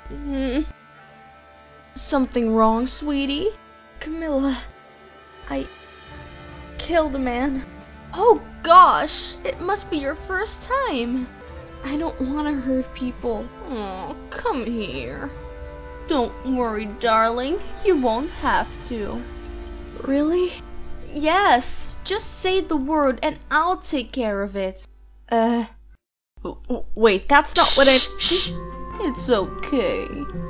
Something wrong, sweetie? Camilla, I killed a man. Oh gosh, it must be your first time. I don't want to hurt people. Oh, come here. Don't worry, darling. You won't have to. Really? Yes, just say the word and I'll take care of it. Wait, that's not what I... It's okay.